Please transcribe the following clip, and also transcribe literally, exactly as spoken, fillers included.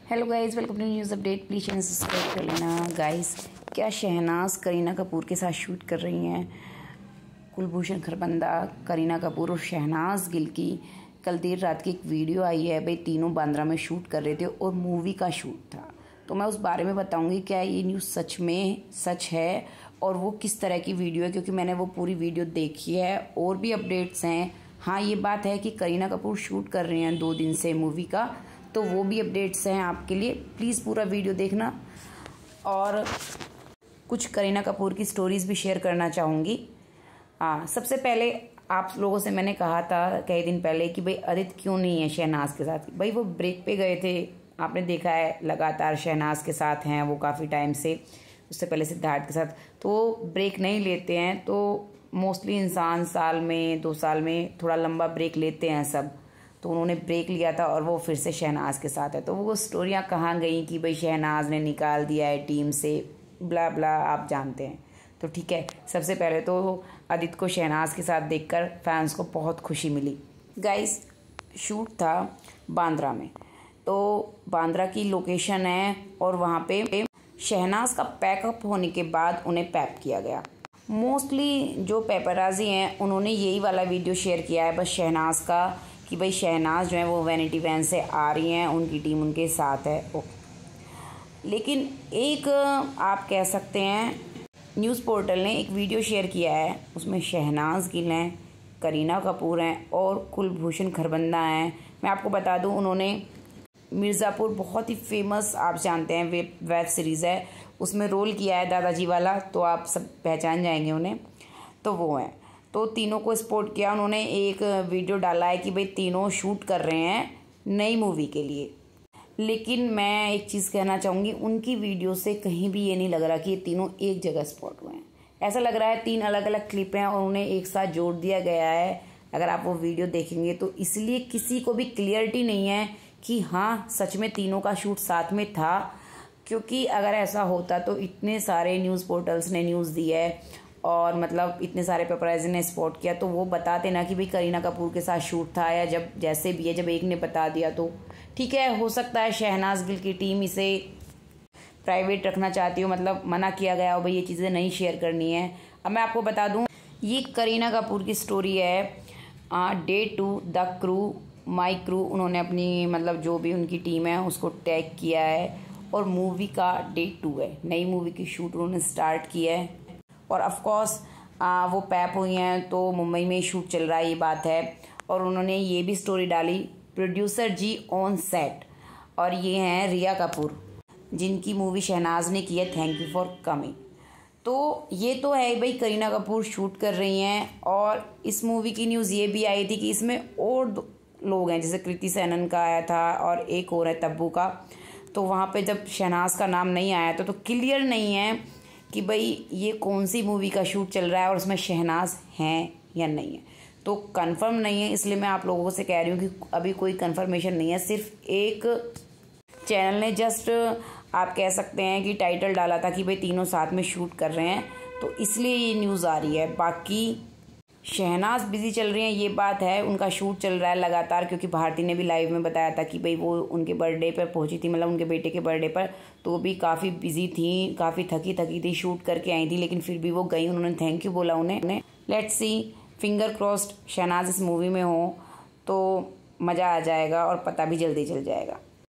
Hello guys, welcome to news update. Please channel subscribe कर लेना। Guys, क्या शहनाज करीना कपूर के साथ शूट कर रही हैं? कुलभूषण खरबंदा, करीना कपूर और शहनाज गिल की कल देर रात की एक वीडियो आई है। भाई तीनों बांद्रा में शूट कर रहे थे और मूवी का शूट था, तो मैं उस बारे में बताऊंगी क्या ये न्यूज़ सच में सच है और वो किस तरह की वीडियो है, क्योंकि मैंने वो पूरी वीडियो देखी है और भी अपडेट्स हैं। हाँ, ये बात है कि करीना कपूर शूट कर रही हैं दो दिन से मूवी का, तो वो भी अपडेट्स हैं आपके लिए। प्लीज़ पूरा वीडियो देखना और कुछ करीना कपूर की स्टोरीज भी शेयर करना चाहूँगी। हाँ, सबसे पहले आप लोगों से मैंने कहा था कई दिन पहले कि भाई आदित्य क्यों नहीं है शहनाज के साथ। भाई वो ब्रेक पे गए थे, आपने देखा है लगातार शहनाज के साथ हैं वो काफ़ी टाइम से, उससे पहले सिद्धार्थ के साथ, तो वो ब्रेक नहीं लेते हैं। तो मोस्टली इंसान साल में दो साल में थोड़ा लंबा ब्रेक लेते हैं सब, तो उन्होंने ब्रेक लिया था और वो फिर से शहनाज के साथ है। तो वो स्टोरियाँ कहाँ गई कि भाई शहनाज ने निकाल दिया है टीम से, ब्ला ब्ला, आप जानते हैं। तो ठीक है, सबसे पहले तो आदित्य को शहनाज के साथ देखकर फैंस को बहुत खुशी मिली। गाइस, शूट था बांद्रा में, तो बांद्रा की लोकेशन है और वहाँ पे शहनाज का पैकअप होने के बाद उन्हें पैक किया गया। मोस्टली जो पेपराजी हैं उन्होंने यही वाला वीडियो शेयर किया है बस शहनाज का, कि भाई शहनाज जो है वो वैनिटी वैन से आ रही हैं, उनकी टीम उनके साथ है। ओ लेकिन एक आप कह सकते हैं न्यूज़ पोर्टल ने एक वीडियो शेयर किया है, उसमें शहनाज गिल हैं, करीना कपूर हैं और कुलभूषण खरबंदा हैं। मैं आपको बता दूं, उन्होंने मिर्ज़ापुर, बहुत ही फेमस आप जानते हैं वेब वेब सीरीज़ है, उसमें रोल किया है दादाजी वाला, तो आप सब पहचान जाएंगे उन्हें। तो वो हैं, तो तीनों को सपोर्ट किया उन्होंने। एक वीडियो डाला है कि भाई तीनों शूट कर रहे हैं नई मूवी के लिए। लेकिन मैं एक चीज़ कहना चाहूँगी, उनकी वीडियो से कहीं भी ये नहीं लग रहा कि ये तीनों एक जगह स्पॉट हुए हैं। ऐसा लग रहा है तीन अलग अलग क्लिप हैं और उन्हें एक साथ जोड़ दिया गया है। अगर आप वो वीडियो देखेंगे तो इसलिए किसी को भी क्लियरिटी नहीं है कि हाँ सच में तीनों का शूट साथ में था, क्योंकि अगर ऐसा होता तो इतने सारे न्यूज़ पोर्टल्स ने न्यूज़ दी है और मतलब इतने सारे पेपराइजी ने स्पॉट किया, तो वो बताते ना कि भाई करीना कपूर के साथ शूट था, या जब जैसे भी है जब एक ने बता दिया तो ठीक है। हो सकता है शहनाज गिल की टीम इसे प्राइवेट रखना चाहती हो, मतलब मना किया गया हो भाई ये चीज़ें नहीं शेयर करनी है। अब मैं आपको बता दूं, ये करीना कपूर की स्टोरी है। Day two the crew my crew, उन्होंने अपनी मतलब जो भी उनकी टीम है उसको टैग किया है और मूवी का डे टू है, नई मूवी की शूट उन्होंने स्टार्ट की है। और ऑफकोर्स वो पैप हुई हैं तो मुंबई में शूट चल रहा है, ये बात है। और उन्होंने ये भी स्टोरी डाली, प्रोड्यूसर जी ऑन सेट, और ये हैं रिया कपूर जिनकी मूवी शहनाज ने की है थैंक यू फॉर कमिंग। तो ये तो है भाई करीना कपूर शूट कर रही हैं। और इस मूवी की न्यूज़ ये भी आई थी कि इसमें और लोग हैं, जैसे कृति सेनन का आया था और एक और है तब्बू का। तो वहाँ पे जब शहनाज का नाम नहीं आया था तो क्लियर नहीं है कि भाई ये कौन सी मूवी का शूट चल रहा है और उसमें शहनाज हैं या नहीं है, तो कंफर्म नहीं है। इसलिए मैं आप लोगों से कह रही हूँ कि अभी कोई कंफर्मेशन नहीं है। सिर्फ एक चैनल ने जस्ट आप कह सकते हैं कि टाइटल डाला था कि भाई तीनों साथ में शूट कर रहे हैं, तो इसलिए ये न्यूज़ आ रही है। बाकी शहनाज बिजी चल रही हैं, ये बात है, उनका शूट चल रहा है लगातार, क्योंकि भारती ने भी लाइव में बताया था कि भाई वो उनके बर्थडे पर पहुंची थी, मतलब उनके बेटे के बर्थडे पर, तो भी काफ़ी बिजी थी, काफ़ी थकी थकी थी, शूट करके आई थी, लेकिन फिर भी वो गई, उन्होंने थैंक यू बोला उन्हें। Let's see, finger crossed Shehnaz इस मूवी में हो तो मज़ा आ जाएगा और पता भी जल्दी चल जाएगा।